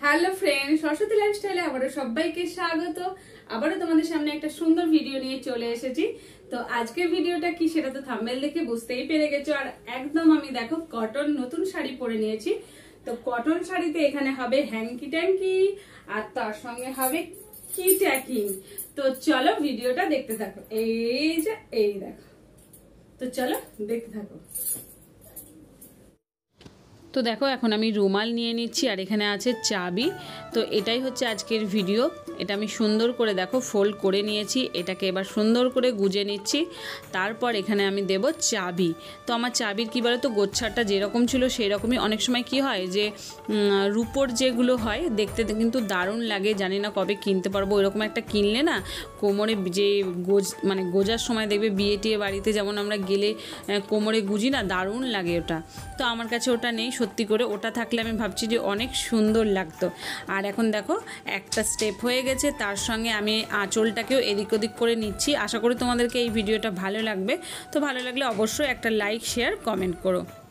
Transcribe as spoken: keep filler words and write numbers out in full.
Hello friend, Saraswati লাইফস্টাইলে আবারও সবাইকে স্বাগত। আবারও তোমাদের সামনে একটা সুন্দর ভিডিও নিয়ে চলে এসেছি। তো আজকের ভিডিওটা কি সেটা তো থাম্বনেল দেখে বুঝতেই পেরে গেছো। আর একদম আমি দেখো কটন নতুন শাড়ি পরে নিয়েছি। তো কটন শাড়িতে এখানে হবে হ্যাঙ্কি ট্যাঙ্কি আর তার সঙ্গে হবে কি ট্যাকিং। তো চলো ভিডিওটা দেখতে থাকো। এই যে এই দেখো, তো চলো দেখতে থাকো। তো দেখো এখন আমি রুমাল নিয়ে নিচ্ছি আর এখানে আছে চাবি। তো এটাই হচ্ছে আজকের ভিডিও। এটা আমি সুন্দর করে দেখো ফোল্ড করে নিয়েছি, এটাকে এবার সুন্দর করে গুজে নিচ্ছি। তারপর এখানে আমি দেব চাবি। তো আমার চাবির কী বলো তো, গোচ্ছাটা যেরকম ছিল সেই রকমই। অনেক সময় কি হয় যে রুপোর যেগুলো হয় দেখতে কিন্তু দারুণ লাগে, জানি না কবে কিনতে পারবো। ওইরকম একটা কিনলে না কোমরে যে গোজ মানে গোজার সময় দেখবে বিয়ে টিয়ে বাড়িতে যেমন আমরা গেলে কোমরে গুজি না, দারুণ লাগে ওটা। তো আমার কাছে ওটা নেই, সত্যি করে ওটা থাকলে আমি ভাবছি যে অনেক সুন্দর লাগতো। আর এখন দেখো একটা স্টেপ হয়ে গেছে, তার সঙ্গে আমি আঁচলটাকেও এদিক ওদিক করে নিচ্ছি। আশা করি তোমাদেরকে এই ভিডিওটা ভালো লাগবে। তো ভালো লাগলে অবশ্যই একটা লাইক, শেয়ার, কমেন্ট করো।